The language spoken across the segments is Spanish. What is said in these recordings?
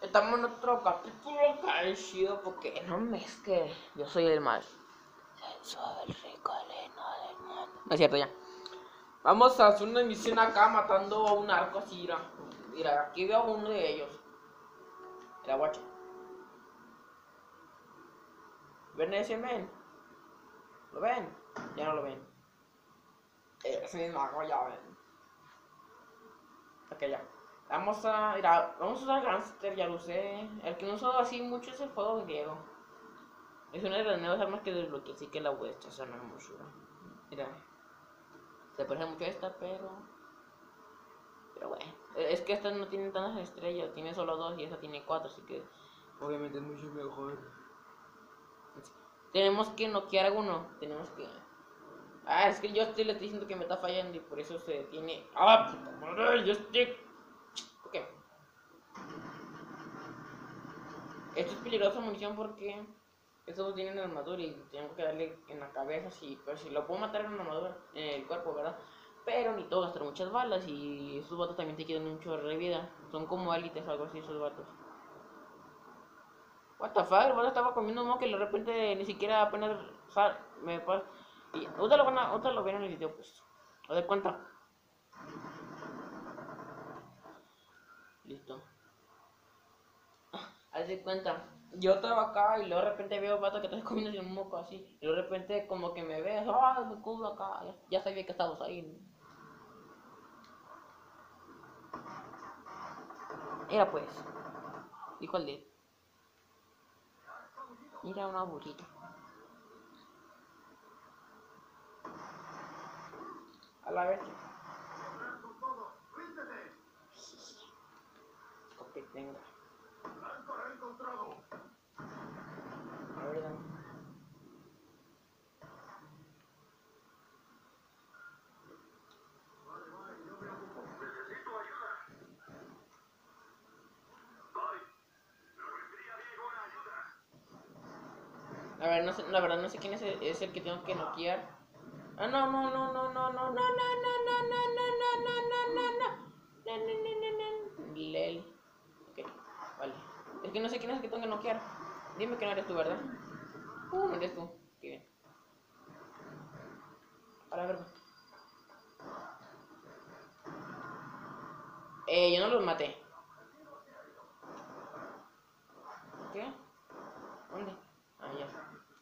estamos en otro capítulo chido porque no me es que yo soy el mal. Soy el ricolino del mundo. No es cierto, ya. Vamos a hacer una misión acá matando a un arco así, mira. Mira, aquí veo a uno de ellos. Mira, guacho. ¿Ven ese men? ¿Lo ven? Ya no lo ven. Ese es mago, ya ven. Ok, ya. Vamos a usar Gangster, ya lo sé. El que no uso así mucho es el fuego griego. Es una de las nuevas armas que desbloqueé, así que la voy a echar una hermosura. Mira. Se parece mucho a esta, pero bueno. Es que estas no tienen tantas estrellas, tiene solo 2 y esta tiene 4, así que obviamente es mucho mejor. Tenemos que noquear a uno. Tenemos que... Ah, es que yo le estoy diciendo que me está fallando y por eso se detiene. ¡Ah, puta madre! Yo estoy... Ok. Esto es peligrosa munición porque estos tienen armadura y tengo que darle en la cabeza. Pero si lo puedo matar en la armadura, en el cuerpo, ¿verdad? Pero ni todo gastar muchas balas y estos vatos también te quitan un chorro de vida. Son como élites o algo así esos vatos. What the fuck, el vato estaba comiendo un moco y de repente ni siquiera apenas me pasa. Y otra lo ven en el video, pues. ¿Os das cuenta? Listo. Haz de cuenta. Yo estaba acá y luego de repente veo vato que está comiendo un moco así. Y luego de repente como que me ves, ¡ah, me cubro acá! Ya sabía que estabas ahí. Mira pues, dijo el de. Mira una burrita. A la vez. Que tenga. A ver, dame. La verdad no sé quién es el que tengo que noquear. Ah, no, no, no, no, no, no, no, no, no, no, no, no, no, no, no. Lel. Ok, vale. Es que no sé quién es el que tengo que noquear. Dime que no eres tú, ¿verdad? No eres tú. Qué bien. A la verga. Yo no los maté. ¿Qué? ¿Dónde? Ah, ya.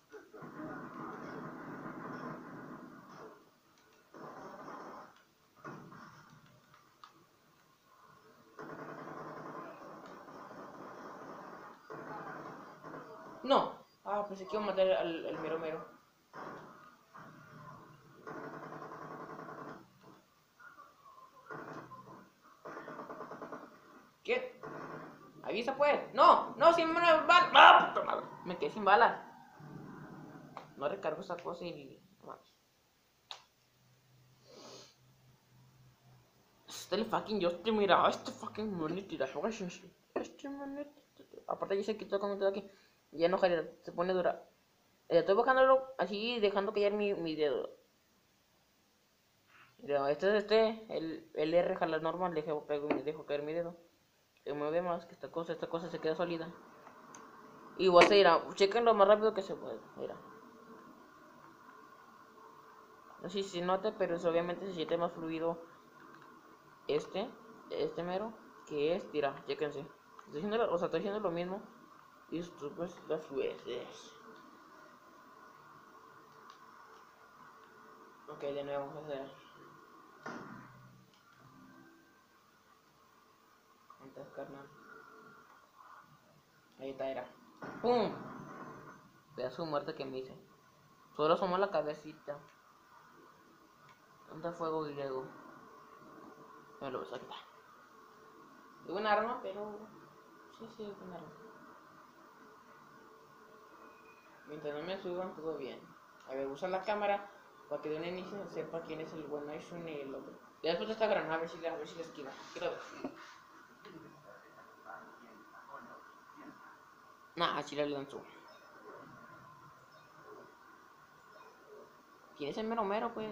No. Ah, pensé que iba a matar al mero mero. ¿Qué? Avisa pues. No, no, sin balas. ¡Ah, puta madre! Me quedé sin balas. No recargo esa cosa y... Este fucking yo te mira, este fucking monito y la juega este monito. Aparte ya se quitó como todo aquí. Ya no jale, se pone dura. Estoy bajándolo así, dejando caer mi dedo. Mira, el R jala normal, dejo caer mi dedo. Se mueve más que esta cosa se queda sólida. Y voy a ir chequen lo más rápido que se puede. Mira. No sé si se nota, pero obviamente se siente más fluido este mero, que mira, chéquense. Estoy haciendo lo mismo. Y esto pues las veces. Ok, de nuevo vamos a hacer. ¿Cuántas, carnal? Ahí está, era. ¡Pum! Pedazo de muerte que me hice. Solo asomó la cabecita. ¿Dónde fuego griego? Me lo voy a quitar. Es buena arma, pero... Sí, es buena arma. Mientras no me suban, todo bien. A ver, usa la cámara para que de un inicio sepa quién es el bueno y el otro. Y después de esta granada, a ver si la esquiva. Quiero ver. Nah, así la lanzó. ¿Quién es el mero mero, pues?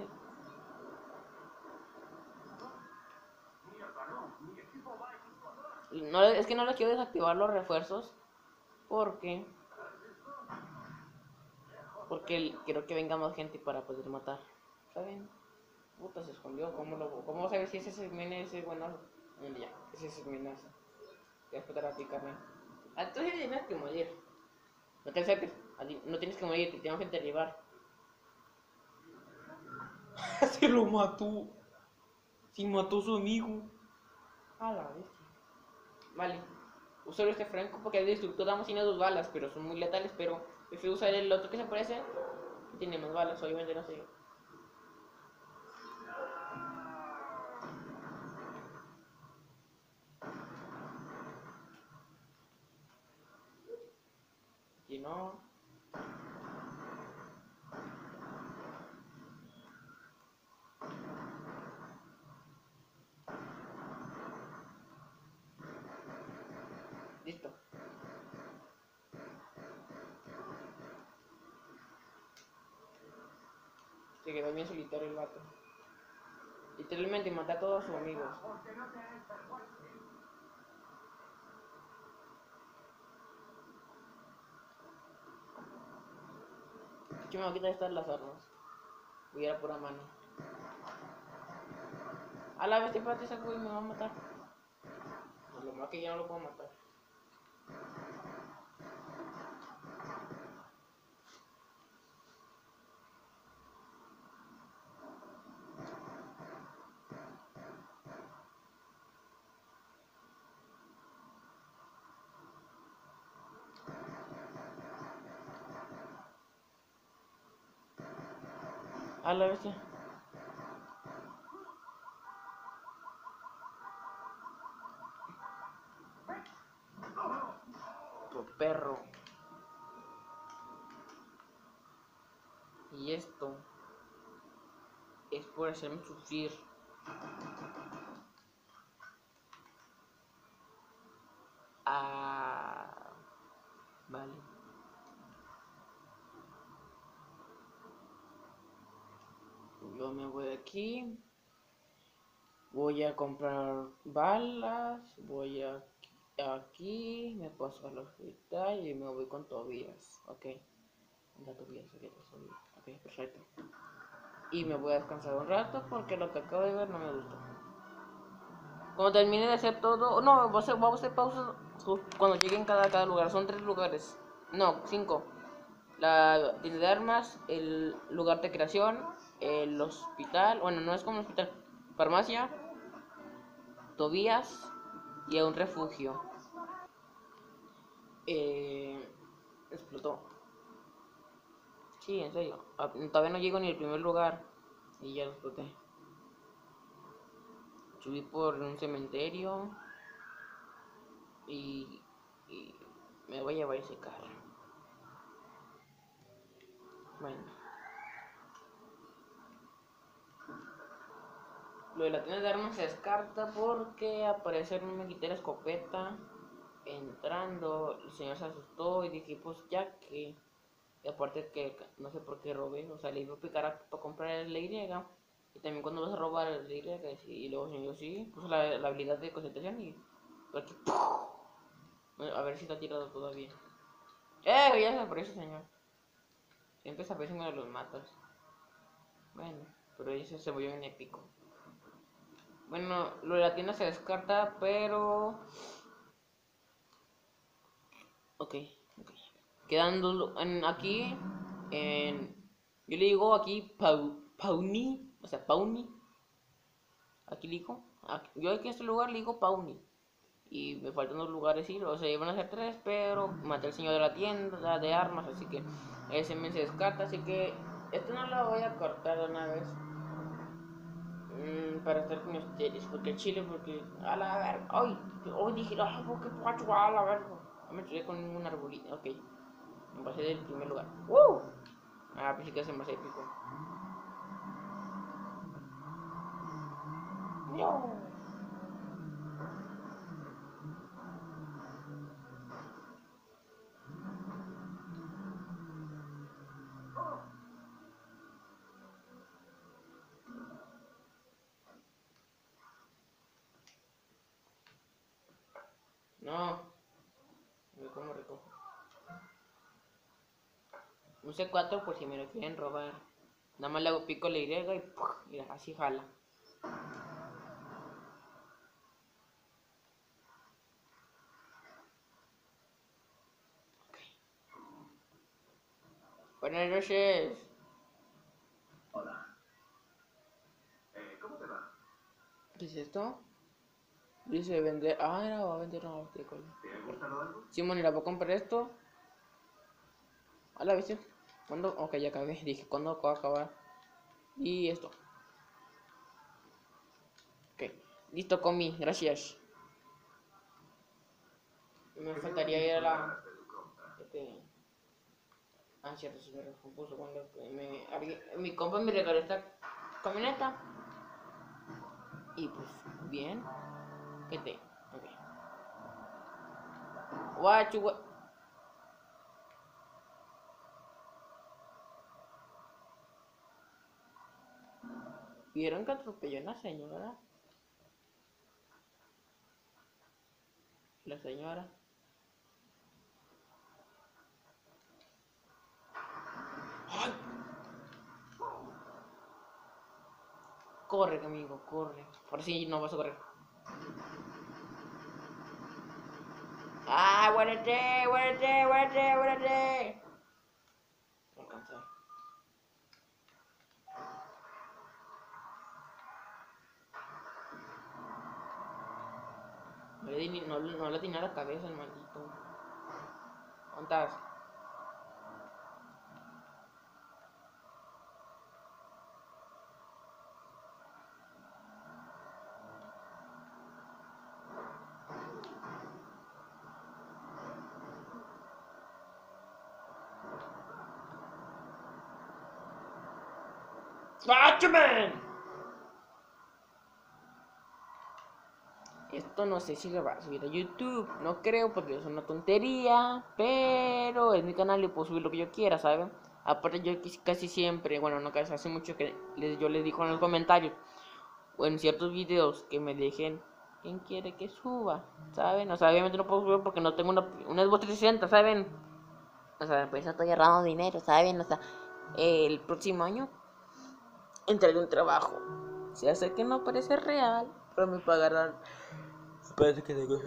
No, es que no le quiero desactivar los refuerzos porque quiero que venga más gente para poder matar. ¿Saben? Puta, se escondió. ¿Cómo sabes si ese mina es buenazo? Ya, ese es minazo. Voy a esperar a picarme. Ah, entonces tienes que morir. No te acerques. No tienes que morir, te tengo que derribar. Se lo mató. Sí, mató a su amigo. A la bestia. Vale. Uso este franco porque el destructor da más tiene 2 balas, pero son muy letales. Pero prefiero usar el otro que se parece. Que tiene más balas, obviamente no sé. Y no. Listo. Se quedó bien solitario el vato. Literalmente mata a todos sus amigos. Yo me voy a quitar estas las armas. Voy a ir a pura mano. A la vez te pate esa y me va a matar. Pues lo más que ya no lo puedo matar. A la bestia. Tu perro. Y esto es por hacerme sufrir. Ah, vale. Yo me voy aquí. Voy a comprar balas. Voy aquí. Me paso al hospital y me voy con Tobías. Ok. Ya Tobías, ok, perfecto. Y me voy a descansar un rato porque lo que acabo de ver no me gustó. Cuando termine de hacer todo, no, vamos a hacer pausas cuando lleguen cada lugar. Son 3 lugares, no, 5. La tienda de armas, el lugar de creación, el hospital, bueno, no es como un hospital, farmacia, Tobías y un refugio. Explotó. Sí, en serio. Todavía no llego ni al primer lugar y ya lo exploté. Subí por un cementerio y me voy a llevar ese carro. Bueno. Lo de la tienda de armas se descarta porque aparecer me quité la escopeta. Entrando, el señor se asustó y dije, pues ya que. Y aparte que no sé por qué robé, o sea, le iba a picar para comprar el Y. Y también cuando vas a robar el Y, y luego el señor sí, puso la habilidad de concentración y. Aquí, a ver si está tirado todavía. Ya se aparece, señor. Siempre se aparece uno de los matas. Bueno, pero ese se volvió en épico. Bueno, lo de la tienda se descarta, pero... Ok. Quedando aquí, yo le digo aquí Pauni, o sea, Pauni. Aquí le digo, yo aquí en este lugar le digo Pauni. Y me faltan 2 lugares ir, o sea, iban a ser 3, pero maté al señor de la tienda de armas, así que ese me se descarta, así que esto no lo voy a cortar de una vez. Para estar con ustedes, porque el chile, porque a la verga, hoy dije, porque pacho, a la verga, no me tiré con ningún arbolito, ok, me pasé del primer lugar, pues sí que hace más épico, no. No. Me como rico. Un C4 por si me lo quieren robar. Nada más le hago pico a la Y y ¡puf! Mira, así jala. Okay. Buenas noches. Hola. ¿Cómo te va? ¿Qué es esto? Dice vender. Ah, era, va a vender una botella. ¿Te ha gustado algo? Simón, ¿la voy a comprar esto? A la vez. ¿Cuándo? Ok, ya acabé. Dije, ¿cuándo va a acabar? Y esto. Ok. Listo, comí. Gracias. Me faltaría ir a la... Ah, cierto, se me recompuso cuando mi compa me regaló esta camioneta. Y pues, bien. ¿Qué te? Ok. Guachu, ¿vieron que atropelló a una señora? La señora. ¡Ay! Corre, amigo, corre. Por si no vas a correr. ¡Ah, guárate, guárate, guárate, guárate! No alcancé. No le tenía la cabeza el maldito. ¿Dónde estás? ¡Watchmen! Esto no sé si lo va a subir a YouTube. No creo porque es una tontería. Pero es mi canal y puedo subir lo que yo quiera, ¿saben? Aparte yo casi siempre, bueno, no casi, hace mucho que yo les digo en los comentarios o en ciertos videos que me dejen quién quiere que suba, ¿saben? O sea, obviamente no puedo subir porque no tengo una Xbox 360, ¿saben? O sea, pues estoy ahorrando dinero, ¿saben? O sea, el próximo año entraré un trabajo. Se hace que no parece real, pero me pagarán. Parece que tengo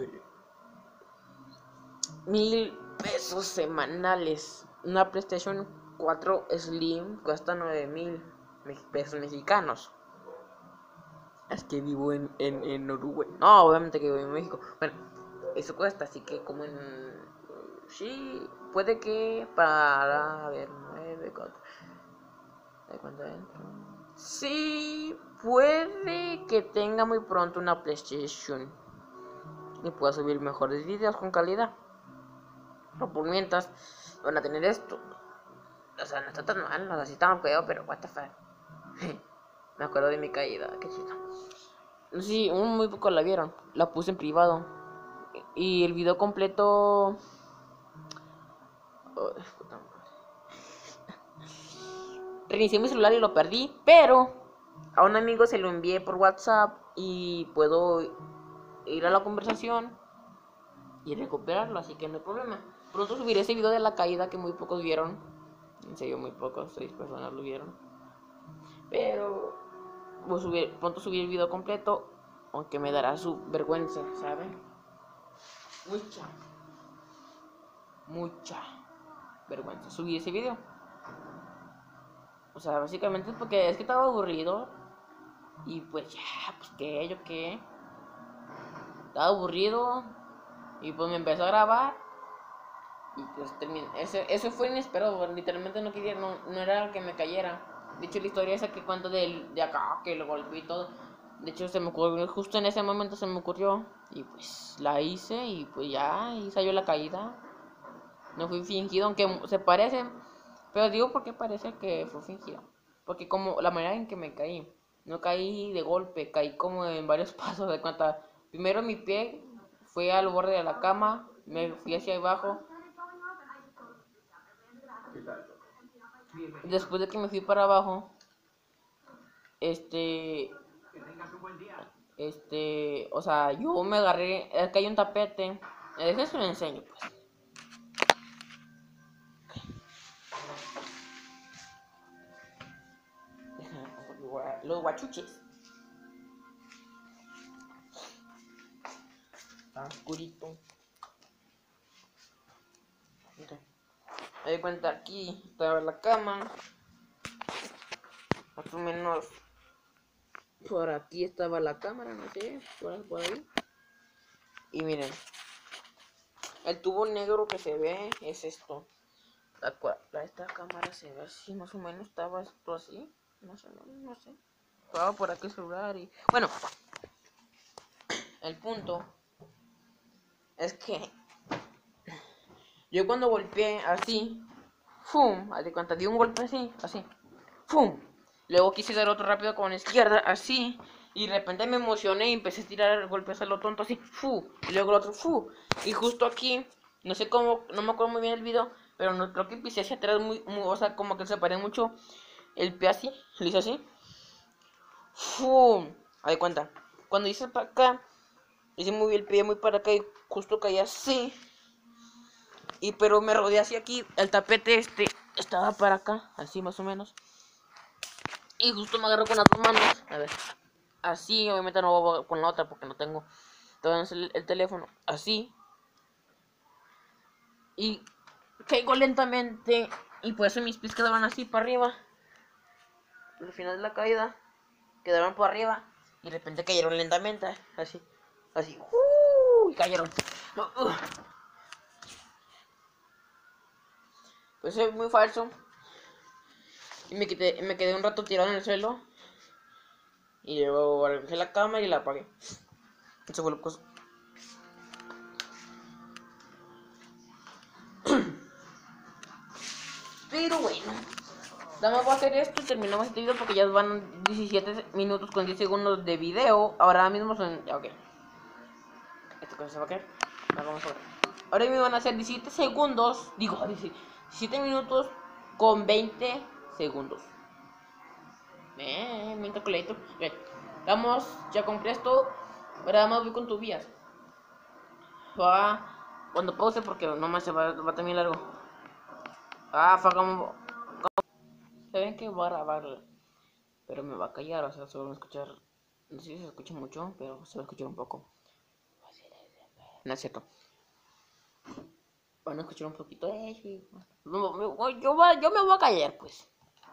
1,000 pesos semanales. Una PlayStation 4 Slim cuesta 9,000 pesos mexicanos. Es que vivo en Uruguay. No, obviamente que vivo en México. Bueno, eso cuesta, así que como en... Sí, puede que para... A ver, 9, 4... ¿De cuánto entro? Sí, puede que tenga muy pronto una PlayStation y pueda subir mejores videos con calidad. Pero por mientras van a tener esto. O sea, no está tan mal, no sé si está feo, pero what the fuck. Me acuerdo de mi caída, qué chido. Sí, muy poco la vieron. La puse en privado. Y el video completo. Oh, puta madre. Reinicié mi celular y lo perdí, pero a un amigo se lo envié por WhatsApp y puedo ir a la conversación y recuperarlo, así que no hay problema. Pronto subiré ese video de la caída que muy pocos vieron. En serio, muy pocos, 6 personas lo vieron. Pero pronto subir el video completo, aunque me dará su vergüenza, ¿saben? Mucha vergüenza subir ese video. O sea, básicamente es porque es que estaba aburrido. Y pues ya, pues qué, yo qué. Estaba aburrido. Y pues me empezó a grabar. Y pues terminé. Eso fue inesperado. Literalmente no quería, no era que me cayera. De hecho, la historia esa que cuento de acá, que lo golpeé y todo. De hecho, se me ocurrió, justo en ese momento se me ocurrió. Y pues la hice y pues ya, y salió la caída. No fui fingido, aunque se parece. Pero digo porque parece que fue fingido. Porque como la manera en que me caí. No caí de golpe, caí como en varios pasos de cuenta. Primero mi pie fue al borde de la cama, me fui hacia abajo. Después de que me fui para abajo, o sea, yo me agarré, es que hay un tapete Déjenme lo enseño, pues. Los guachuches. Está oscurito. Okay. Me doy cuenta, aquí estaba la cama. Más o menos por aquí estaba la cámara, no sé, por ahí. Y miren, el tubo negro que se ve es esto. Esta cámara se ve así, más o menos estaba esto así. Más o menos, no sé. Estaba por aquí el celular y... Bueno, el punto es que yo cuando golpeé así, ¡fum! Haz de cuenta, di un golpe así, así, ¡fum! Luego quise dar otro rápido con la izquierda, así. Y de repente me emocioné y empecé a tirar golpes a lo tonto así, ¡fu! Y luego el otro, ¡fu! Y justo aquí, no sé cómo, no me acuerdo muy bien el video, pero no, creo que pisé hacia atrás o sea, como que se paré mucho el pie así, lo hice así, ¡fum! Haz de cuenta, cuando hice para acá, hice muy bien el pie muy para acá y justo caí así. Y pero me rodeé así aquí, el tapete estaba para acá, así más o menos. Y justo me agarró con las dos manos. A ver. Así, obviamente no voy con la otra porque no tengo todavía el teléfono. Así. Y caigo lentamente. Y por eso mis pies quedaban así para arriba. Al final de la caída quedaron por arriba. Y de repente cayeron lentamente. Así. Así. Y cayeron. Pues es muy falso. Y me quedé un rato tirado en el suelo. Y luego arreglé la cama y la apagué. Eso fue lo que... Pero bueno, nada más voy a hacer esto y terminamos este video porque ya van 17 minutos con 10 segundos de video. Ahora mismo son... Ok. Esta cosa se va a caer. Vamos a ver. Ahora mismo van a ser 17 segundos. Digo, 17 minutos con 20 segundos. Mi calculator. Bien. Vamos, ya compré esto. Ahora más voy con tu vías. Va... Cuando pause porque nomás va también largo. Fagamos. Saben que va a grabar, pero me va a callar, o sea, solo va a escuchar. No sé si se escucha mucho, pero se va a escuchar un poco. No es cierto. Van a escuchar un poquito. Sí. Yo me voy a callar, pues.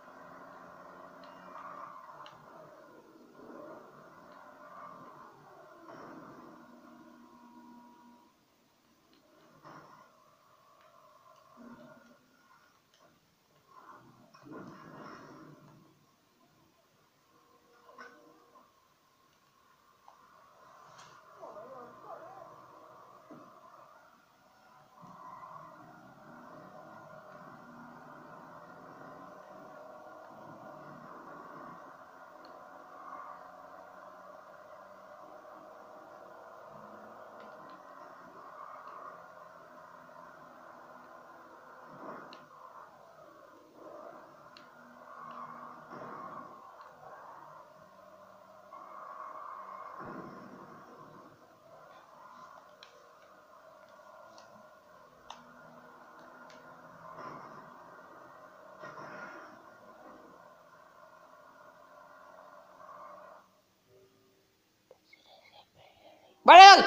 ¡Vale!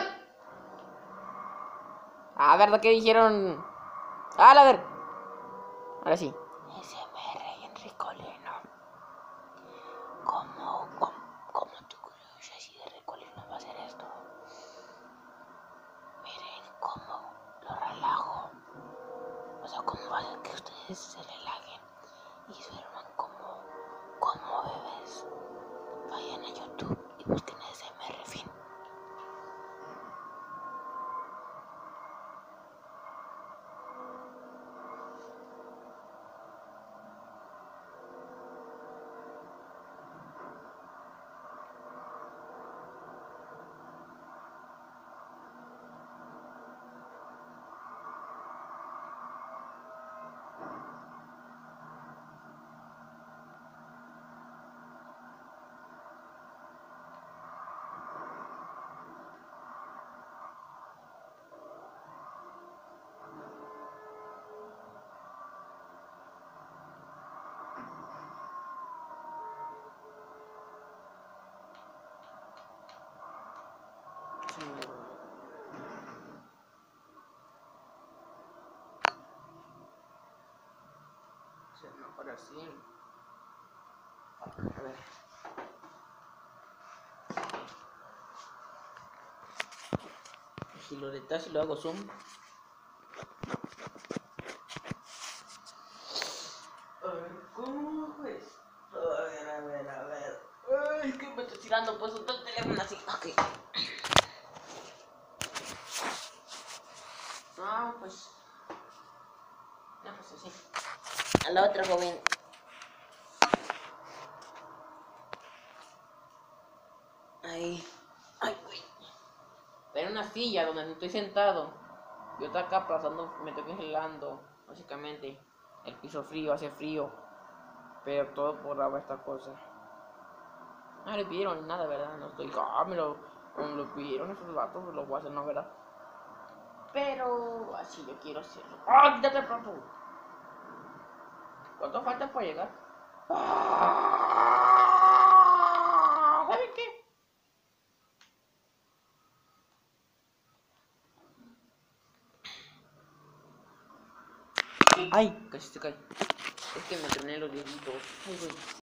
A ver, ¿de qué dijeron? A ver. Ahora sí. SMR y Enrico Leno. ¿Cómo tu crush así de Ricolino va a hacer esto? Miren cómo lo relajo. O sea, cómo va a hacer que ustedes se relajuen y duerman como bebés. Vayan a YouTube y busquen SMR Fin. Ahora sí. A ver. Si lo detrás y lo hago zoom. A ver, ¿cómo es? A ver. Ay, que me estoy tirando pues otro teléfono así. Ok. No, pues. No, pues así. A la otra, joven. Ahí. Ay, güey. Pero una silla donde no estoy sentado. Yo estoy acá pasando, me estoy congelando. Básicamente. El piso frío, hace frío. Pero todo por agua esta cosa. No le pidieron nada, ¿verdad? No estoy. Me lo pidieron esos vatos, pues lo voy a hacer, ¿no? ¿Verdad? Pero así yo quiero hacerlo. ¡Ah! ¡Quítate el plato! ¿Cuánto falta para llegar? ¡Ah! ¿Saben qué? ¡Ay! Casi se cae. Es que me troné los deditos. ¡Ay, güey!